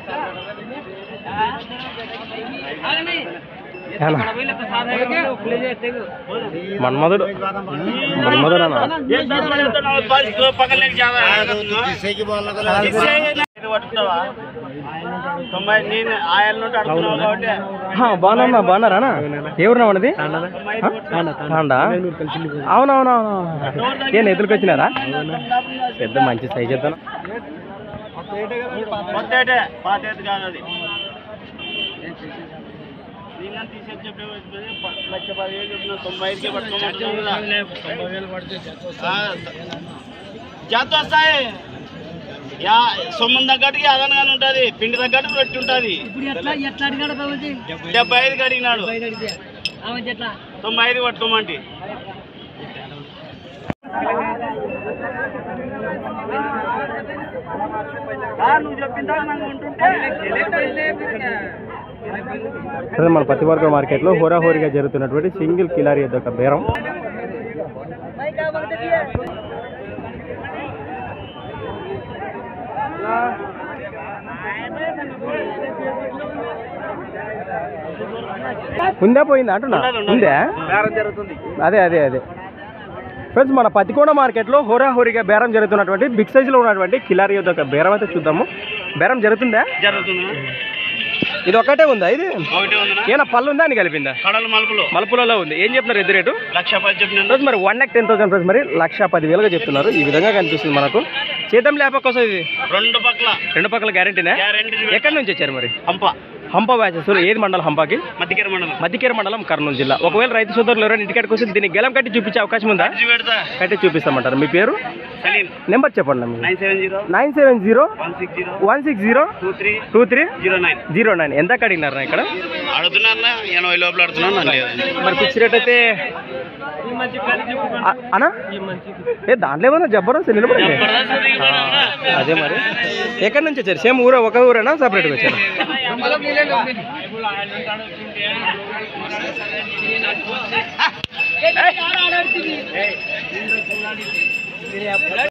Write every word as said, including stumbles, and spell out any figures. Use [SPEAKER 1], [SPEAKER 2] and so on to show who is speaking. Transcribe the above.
[SPEAKER 1] మన్మధుడు మన్మధుడు అన్న బాగున్నా బాగున్నారా ఎవరున్నా మనది తాండా అవునవునవును ఏం ఎదురుకు వచ్చినారా పెద్ద మంచి సైజ్ చేద్దాం
[SPEAKER 2] జాత వస్తాయి సొమ్ము తగ్గట్టుకి అదనగానే ఉంటుంది పిండి తగ్గట్టు పెట్టి ఉంటుంది డెబ్బై ఐదుకి అడిగినాడు తొంభై ఐదు పట్టుకోమంటే నువ్వు చెప్పిందా
[SPEAKER 1] అదే మన పత్తివర్గ మార్కెట్లో హోరాహోరీగా జరుగుతున్నటువంటి సింగిల్ కిలారీ యొక్క బేరం. ఉందా పోయిందా అంటున్నా ఉందా అదే అదే అదే ఫ్రెండ్స్ మన పత్తికొండ మార్కెట్లో హోరాహోరీగా బేరం జరుగుతున్నటువంటి బిగ్ సైజులో ఉన్నటువంటి కిలారీ యొక్క బేరం అయితే చూద్దాము. బేరం జరుగుతుందా?
[SPEAKER 2] జరుగుతుంది.
[SPEAKER 1] ఇది ఒకటే ఉందా? ఇది ఏనా పళ్ళు ఉందా అని కలిపిందా?
[SPEAKER 2] మలుపులో
[SPEAKER 1] మలుపులలో ఉంది. ఏం చెప్తున్నారు ఎద్దు రేటు?
[SPEAKER 2] లక్ష పది చెప్తున్నారు.
[SPEAKER 1] మరి one lakh ten thousand friends మరి లక్ష పది వేలుగా చెప్తున్నారు. ఈ విధంగా కనిపిస్తుంది మనకు. చేతం లేపక వస్తుంది ఇది
[SPEAKER 2] రెండు పక్కల
[SPEAKER 1] రెండు పక్కల గ్యారెంటీనా? ఎక్కడి నుంచి వచ్చారు మరి?
[SPEAKER 2] హంప
[SPEAKER 1] హంప బ్యాచెస్. ఏది మండలం హంపాకి?
[SPEAKER 2] మధ్యకేర మండలం.
[SPEAKER 1] మధ్యకేర మండలం కర్నూలు జిల్లా. ఒకవేళ రైతు సోదరులు ఎవరైనా ఇంటికాడికి వస్తే దీన్ని గెలం కట్టి చూపించే అవకాశం ఉందా? కట్టి చూపిస్తామంటారు. మీ పేరు నెంబర్ చెప్పండి. Nine seven zero one six zero two three zero nine ఎంత అడిగినారా ఇక్కడ?
[SPEAKER 2] అడుగుతున్నా ఎనభై లోపల అడుగుతున్నా.
[SPEAKER 1] మరి ఫిక్స్ రేట్ అయితే అనా ఏ దాంట్లో ఏమన్నా జబర్దస్త్ నిలబడి అదే మరి. ఎక్కడి నుంచి వచ్చారు? సేమ్ ఊర ఒక ఊరేనా సపరేట్గా వచ్చారు?